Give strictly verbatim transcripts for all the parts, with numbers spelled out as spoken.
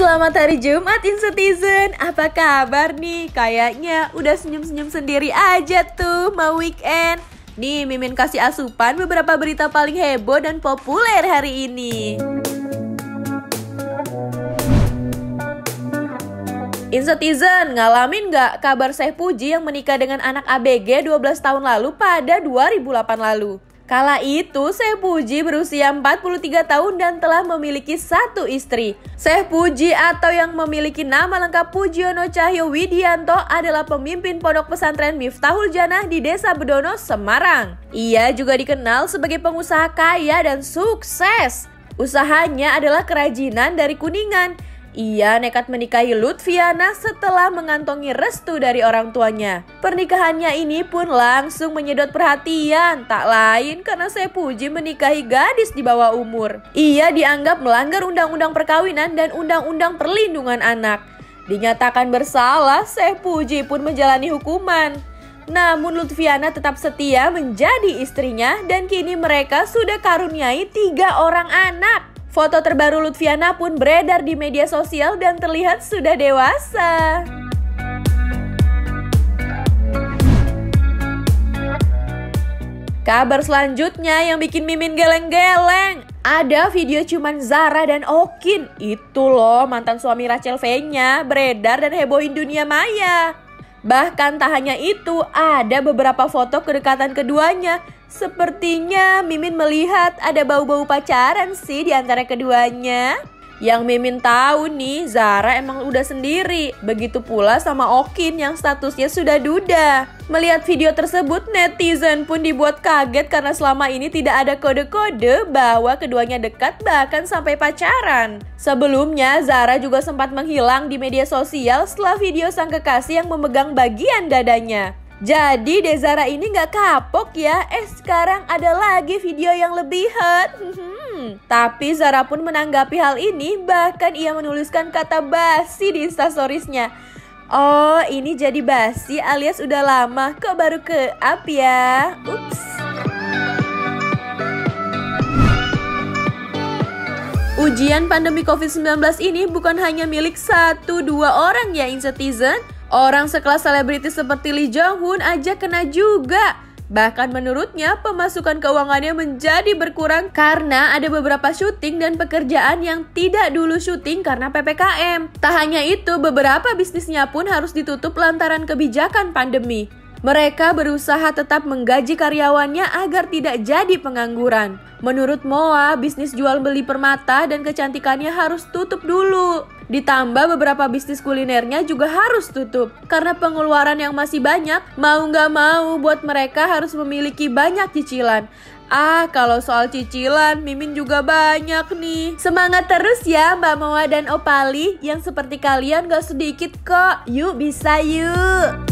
Selamat hari Jumat Incetizen. Apa kabar nih? Kayaknya udah senyum-senyum sendiri aja tuh mau weekend. Nih Mimin kasih asupan beberapa berita paling heboh dan populer hari ini. Incetizen, ngalamin gak kabar Syekh Puji yang menikah dengan anak A B G dua belas tahun lalu pada dua ribu delapan lalu? Kala itu, Syekh Puji berusia empat puluh tiga tahun dan telah memiliki satu istri. Syekh Puji atau yang memiliki nama lengkap Pujiono Cahyo Widianto adalah pemimpin pondok pesantren Miftahul Jannah di Desa Bedono, Semarang. Ia juga dikenal sebagai pengusaha kaya dan sukses. Usahanya adalah kerajinan dari Kuningan. Ia nekat menikahi Lutfiana setelah mengantongi restu dari orang tuanya. Pernikahannya ini pun langsung menyedot perhatian, tak lain karena Syekh Puji menikahi gadis di bawah umur. Ia dianggap melanggar undang-undang perkawinan dan undang-undang perlindungan anak. Dinyatakan bersalah, Syekh Puji pun menjalani hukuman. Namun Lutfiana tetap setia menjadi istrinya dan kini mereka sudah karuniai tiga orang anak. Foto terbaru Lutfiana pun beredar di media sosial dan terlihat sudah dewasa. Kabar selanjutnya yang bikin Mimin geleng-geleng. Ada video cuman Zara dan Okin. Itu loh mantan suami Rachel V-nya beredar dan hebohin dunia maya. Bahkan tak hanya itu, ada beberapa foto kedekatan keduanya. Sepertinya Mimin melihat ada bau-bau pacaran sih di antara keduanya. Yang Mimin tahu nih, Zara emang udah sendiri. Begitu pula sama Okin yang statusnya sudah duda. Melihat video tersebut, netizen pun dibuat kaget karena selama ini tidak ada kode-kode bahwa keduanya dekat bahkan sampai pacaran. Sebelumnya, Zara juga sempat menghilang di media sosial setelah video sang kekasih yang memegang bagian dadanya. Jadi Zara ini gak kapok ya, eh sekarang ada lagi video yang lebih hot. Hmm. Tapi Zara pun menanggapi hal ini, bahkan ia menuliskan kata basi di instastoriesnya. Oh ini jadi basi alias udah lama, kok baru ke-up ya. Ups. Ujian pandemi covid sembilan belas ini bukan hanya milik satu dua orang ya Incetizen. Orang sekelas selebriti seperti Lee Jong Hoon aja kena juga. Bahkan menurutnya pemasukan keuangannya menjadi berkurang karena ada beberapa syuting dan pekerjaan yang tidak dulu syuting karena P P K M. Tak hanya itu, beberapa bisnisnya pun harus ditutup lantaran kebijakan pandemi. Mereka berusaha tetap menggaji karyawannya agar tidak jadi pengangguran. Menurut Moa, bisnis jual beli permata dan kecantikannya harus tutup dulu. Ditambah beberapa bisnis kulinernya juga harus tutup. Karena pengeluaran yang masih banyak, mau nggak mau buat mereka harus memiliki banyak cicilan. Ah, kalau soal cicilan, Mimin juga banyak nih. Semangat terus ya Mbak Moa dan Opali, yang seperti kalian gak sedikit kok. Yuk bisa yuk.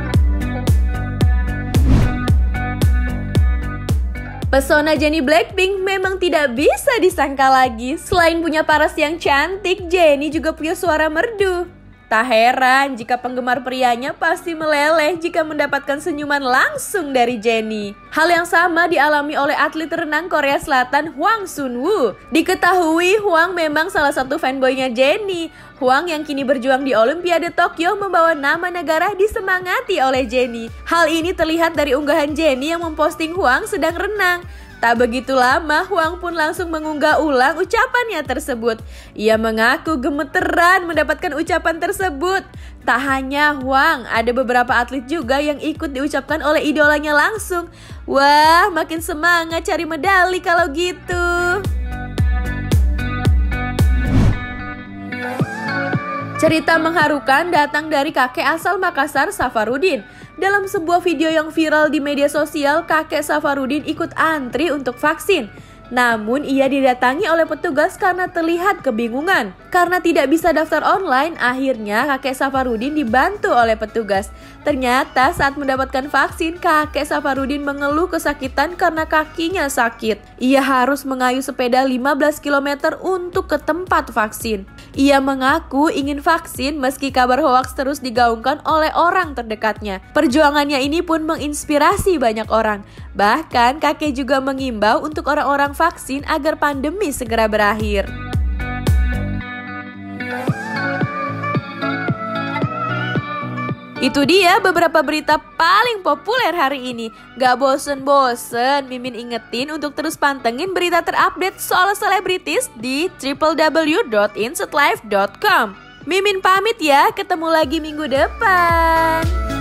Pesona Jennie Blackpink memang tidak bisa disangka lagi. Selain punya paras yang cantik, Jennie juga punya suara merdu. Tak heran jika penggemar prianya pasti meleleh jika mendapatkan senyuman langsung dari Jennie. Hal yang sama dialami oleh atlet renang Korea Selatan Hwang Sun-woo. Diketahui Hwang memang salah satu fanboynya Jennie. Hwang yang kini berjuang di Olimpiade Tokyo membawa nama negara disemangati oleh Jennie. Hal ini terlihat dari unggahan Jennie yang memposting Hwang sedang renang. Tak begitu lama, Hwang pun langsung mengunggah ulang ucapannya tersebut. Ia mengaku gemeteran mendapatkan ucapan tersebut. Tak hanya Hwang, ada beberapa atlet juga yang ikut diucapkan oleh idolanya langsung. Wah, makin semangat cari medali kalau gitu. Cerita mengharukan datang dari kakek asal Makassar, Safarudin. Dalam sebuah video yang viral di media sosial, kakek Safarudin ikut antri untuk vaksin. Namun ia didatangi oleh petugas karena terlihat kebingungan. Karena tidak bisa daftar online, akhirnya kakek Safarudin dibantu oleh petugas. Ternyata saat mendapatkan vaksin, kakek Safarudin mengeluh kesakitan karena kakinya sakit. Ia harus mengayuh sepeda lima belas kilometer untuk ke tempat vaksin. Ia mengaku ingin vaksin meski kabar hoaks terus digaungkan oleh orang terdekatnya. Perjuangannya ini pun menginspirasi banyak orang. Bahkan kakek juga mengimbau untuk orang-orang vaksin agar pandemi segera berakhir. Itu dia beberapa berita paling populer hari ini. Gak bosen-bosen Mimin ingetin untuk terus pantengin berita terupdate soal selebritis di w w w dot insert life dot com. Mimin pamit ya, ketemu lagi minggu depan.